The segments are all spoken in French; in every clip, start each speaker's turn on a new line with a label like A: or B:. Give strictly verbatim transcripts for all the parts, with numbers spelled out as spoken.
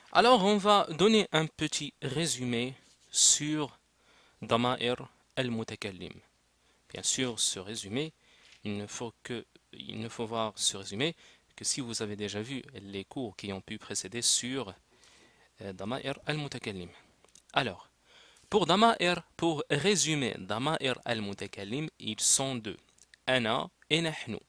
A: Alors, on va donner un petit résumé sur Dama'ir al-Mutakallim. Bien sûr, ce résumé, il ne faut que, il ne faut voir ce résumé que si vous avez déjà vu les cours qui ont pu précéder sur euh, Dama'ir al-Mutakallim. Alors, pour Dama'ir, pour résumer Dama'ir al-Mutakallim, ils sont deux. Ana et Nahnu.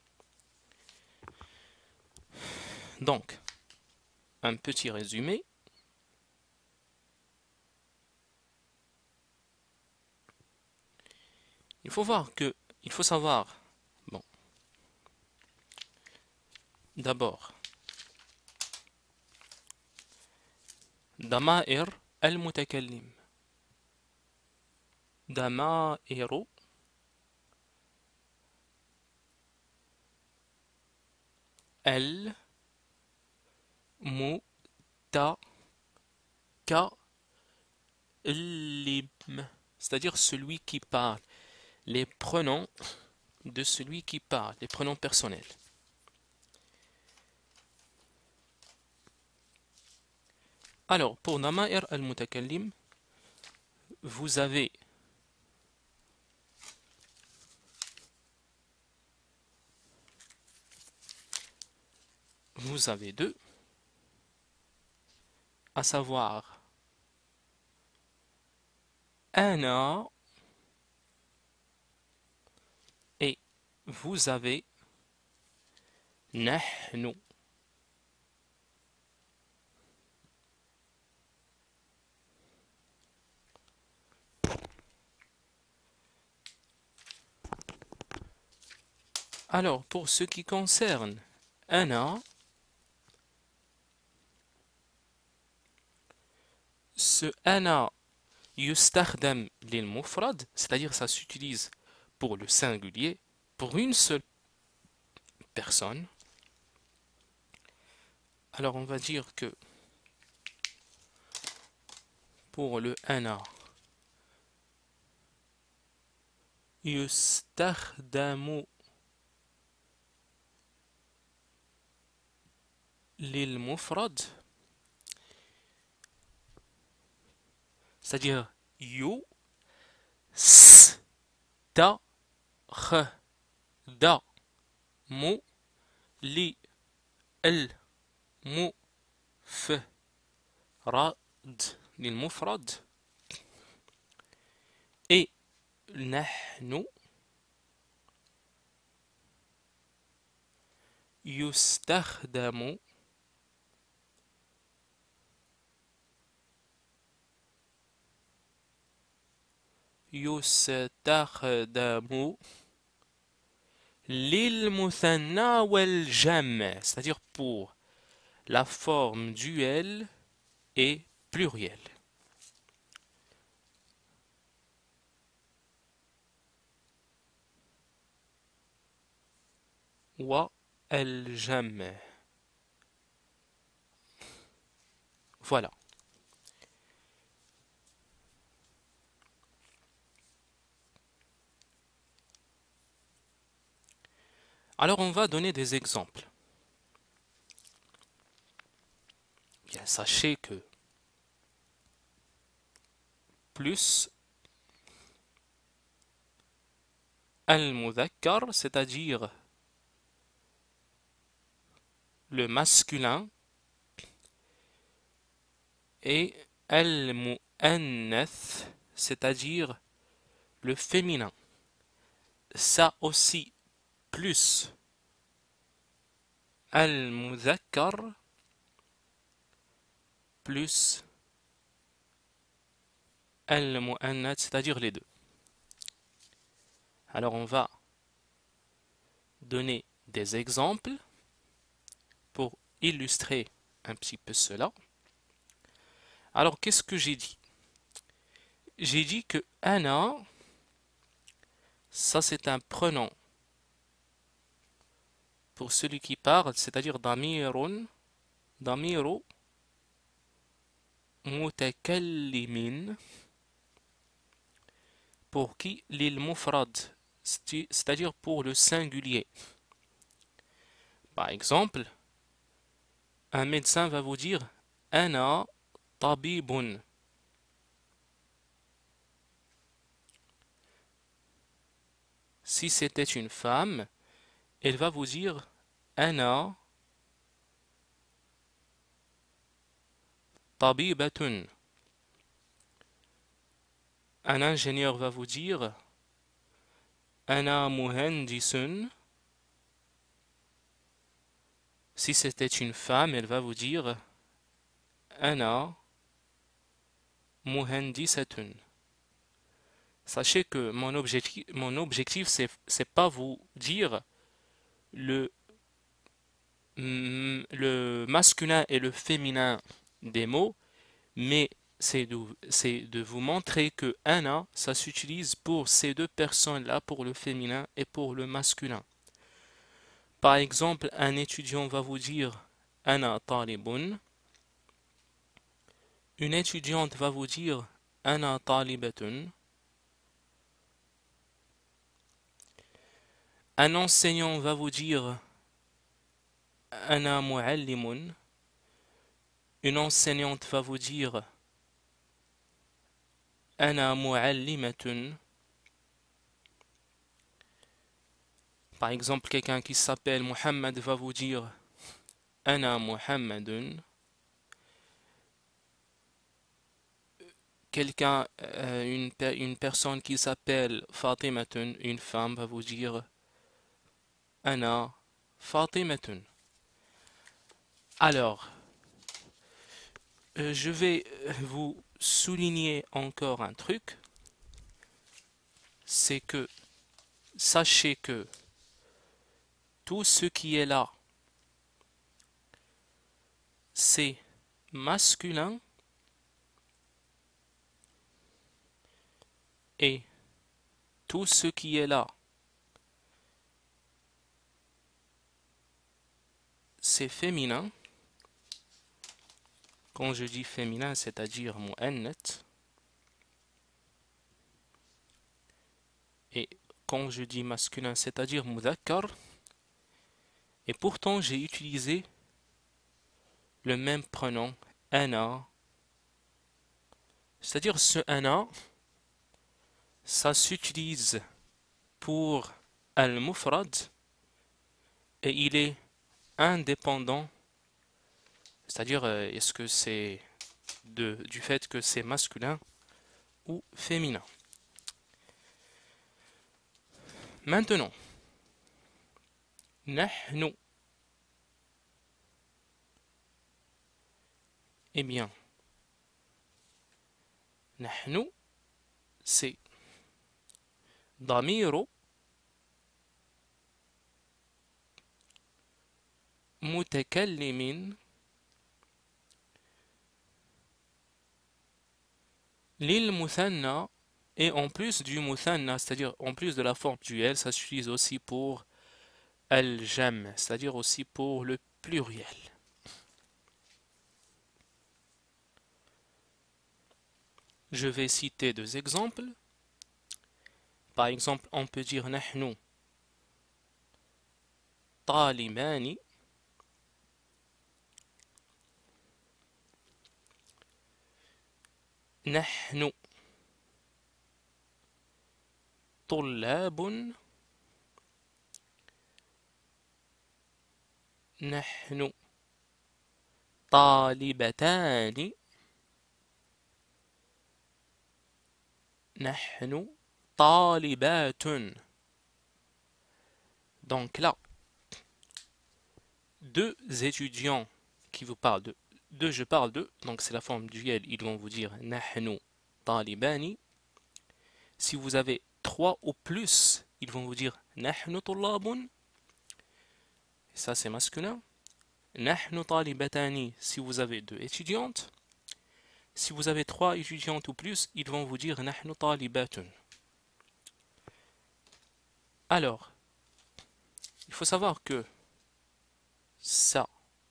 A: Donc, un petit résumé. Il faut voir que, il faut savoir, bon, d'abord, Dama'ir al-Mutakallim. Dama'ir al-Mutakallim. C'est-à-dire celui qui parle. Les pronoms de celui qui parle, les pronoms personnels. Alors, pour Dama'ir al-Mutakallim, vous avez vous avez deux, à savoir Ana et vous avez Nahnu. Alors, pour ce qui concerne Ana, ce Ana yustakhdam lil mufrad, c'est-à-dire ça s'utilise pour le singulier, pour une seule personne. Alors, on va dire que pour le Ana, yustakhdamu lil mufrad, c'est-à-dire you, s, ta, kh, da, mu, li, el, mu, f, rad, للمفرد et نحن يستخدم يستخدم للمثنى والجمع, c'est-à-dire pour la forme duel et pluriel. والجمع. Voilà. Alors on va donner des exemples. Bien, sachez que plus al-mudhakkar, c'est-à-dire le masculin, et al-mu'annath, c'est-à-dire le féminin. Ça aussi, plus al-mudhakkar, plus al-mu'annath, c'est-à-dire les deux. Alors on va donner des exemples pour illustrer un petit peu cela. Alors qu'est-ce que j'ai dit? J'ai dit que ana, ça c'est un pronom pour celui qui parle, c'est-à-dire damirun, damiru mutakallimin, pour qui lil mufrad, c'est-à-dire pour le singulier. Par exemple, un médecin va vous dire أنا طبيب. Si c'était une femme, elle va vous dire أنا طبيبة. Un ingénieur va vous dire أنا مهندس. Si c'était une femme, elle va vous dire أنا مهندسة. Sachez que mon objectif, mon objectif c'est, c'est pas vous dire le, le masculin et le féminin des mots, mais c'est de, c'est de vous montrer que ana, ça s'utilise pour ces deux personnes-là, pour le féminin et pour le masculin. Par exemple, un étudiant va vous dire ana talibun. Une étudiante va vous dire ana talibatun. Un enseignant va vous dire ana muallimun. Une enseignante va vous dire ana muallimatun. Par exemple, quelqu'un qui s'appelle Muhammad va vous dire ana Muhammadun. Quelqu'un, euh, une, une personne qui s'appelle Fatimatun, une femme va vous dire ana Fatimatun. Alors, euh, je vais vous souligner encore un truc, c'est que sachez que tout ce qui est là, c'est masculin et tout ce qui est là, c'est féminin. Quand je dis féminin, c'est-à-dire mu'annath. Et quand je dis masculin, c'est-à-dire mudhakkar. Et pourtant, j'ai utilisé le même pronom, ana. C'est-à-dire ce ana, ça s'utilise pour al-mufrad et il est indépendant. C'est-à-dire, euh, est-ce que c'est de, du fait que c'est masculin ou féminin. Maintenant, nahnu. Eh bien, nahnu, c'est damiru mutakallimin lil muthanna. Et en plus du muthanna, c'est-à-dire en plus de la forme duel, ça s'utilise aussi pour al-jam, c'est-à-dire aussi pour le pluriel. Je vais citer deux exemples. Par exemple, on peut dire nahnu talibani. Nahnu طلاب. نحن طالبتان. نحن طالبات. Donc là, deux étudiants qui vous parlent de deux, je parle de, donc c'est la forme duel, ils vont vous dire nahnu talibani. Si vous avez trois ou plus, ils vont vous dire nahnu tullabun. Ça c'est masculin. Nahnu talibatani si vous avez deux étudiantes. Si vous avez trois étudiantes ou plus, ils vont vous dire nahnu talibatun. Alors, il faut savoir que ça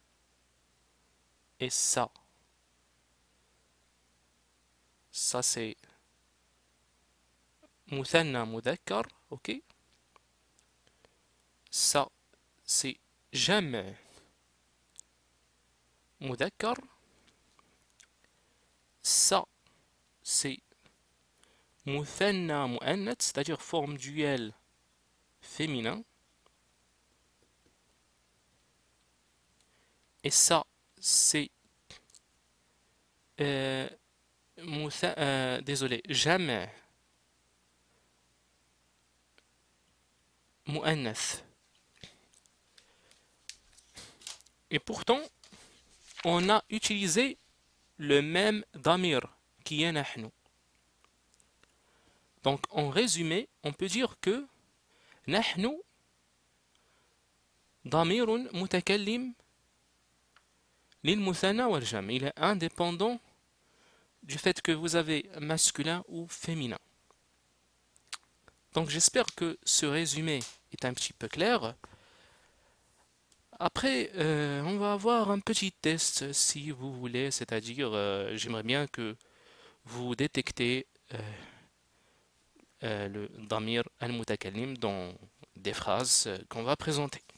A: et ça, ça c'est muthanna mudhakkar, ok? Ça c'est jamais mudhakkar. ça, c'est muthanna mu'annath, c'est-à-dire forme duel féminin. Et ça, c'est euh, mutha- euh, désolé, jamais mu'annath. Et pourtant, on a utilisé le même damir qui est nahnu. Donc, en résumé, on peut dire que nahnu damirun mutakallim lil muthanna wal jam'. Il est indépendant du fait que vous avez masculin ou féminin. Donc, j'espère que ce résumé est un petit peu clair. Après, euh, on va avoir un petit test si vous voulez, c'est-à-dire, euh, j'aimerais bien que vous détectez euh, euh, le damir al-mutakallim dans des phrases euh, qu'on va présenter.